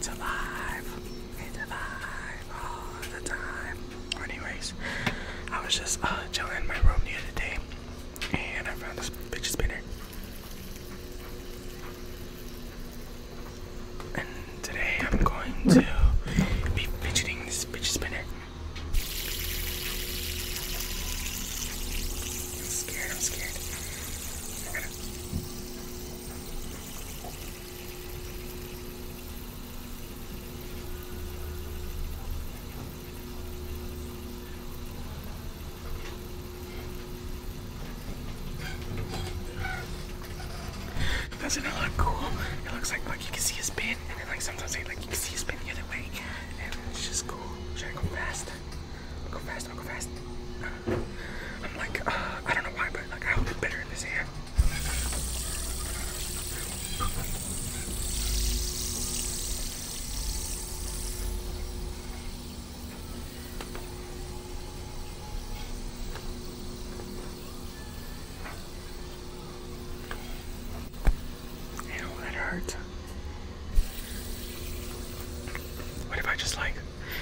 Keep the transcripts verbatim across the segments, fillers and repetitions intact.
It's alive. It's alive all the time. Anyways, I was just uh, chilling in my room the other day, and I found this fidget spinner. And today I'm going to be fidgeting this fidget spinner. I'm scared, I'm scared. I gotta... Doesn't it look cool? It looks like like you can see a spin, and then like sometimes like, like you can see a spin the other way, and it's just cool. Should I go fast? I'll go fast. I'll go fast. Uh, I'm like uh, I don't know why, but like I hold it better in this hand. Hurt. What if I just like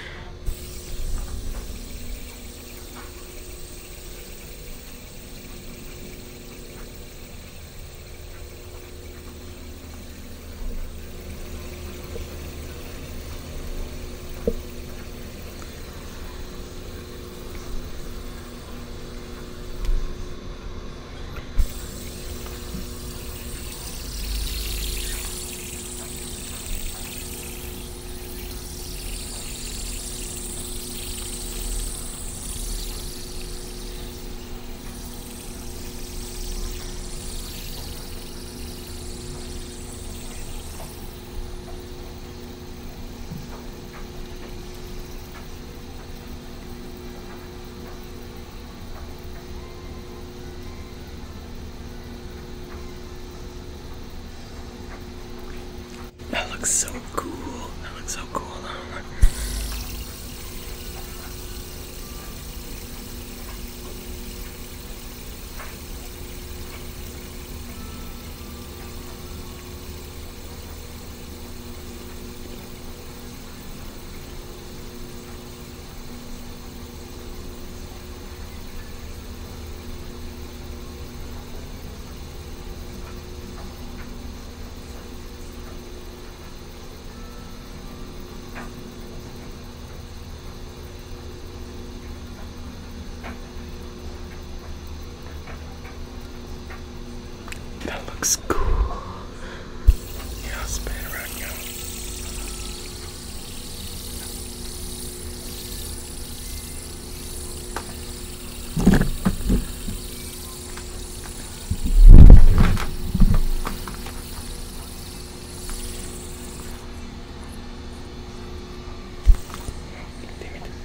that looks so cool. That looks so cool. That looks cool. Yeah, I'll spin it around, yo. Damn it.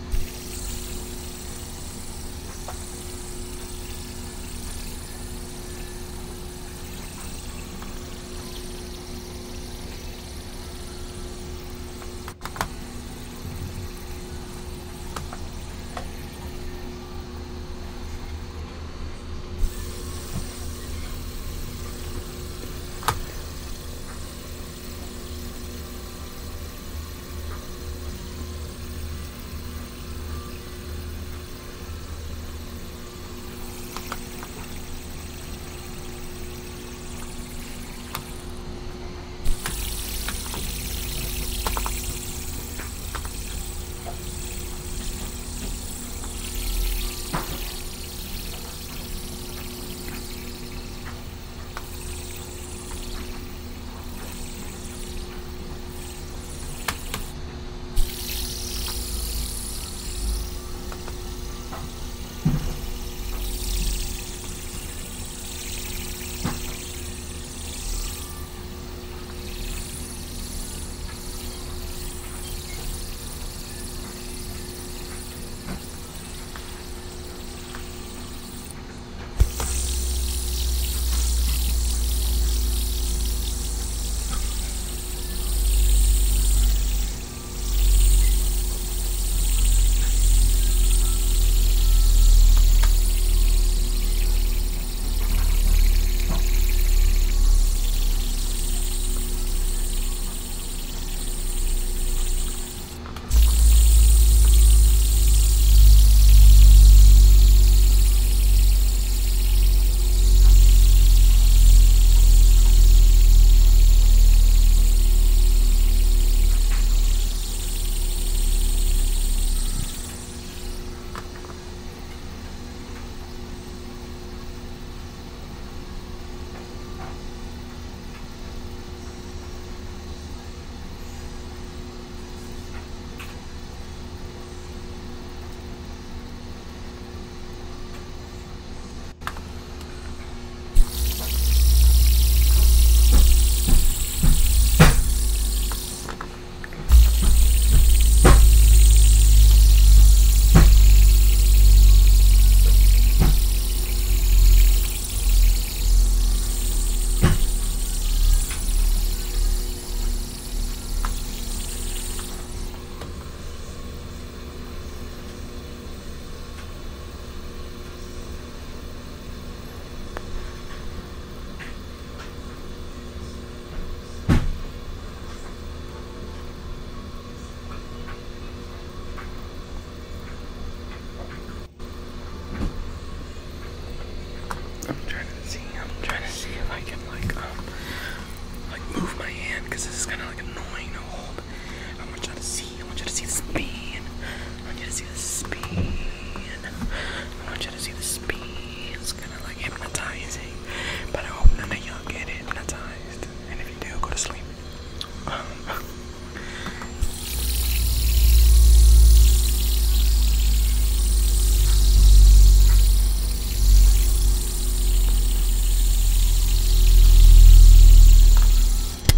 because this is kind of like annoying to hold. I want y'all to see. I want you to see the spin. I want you to see the spin. I want you to see the spin. It's kind of like hypnotizing, but I hope none of y'all get hypnotized. And if you do, go to sleep. Um,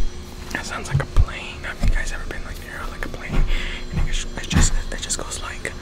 That sounds like a plane. Have you guys ever been like near like a plane? And it just, it just, it just goes like.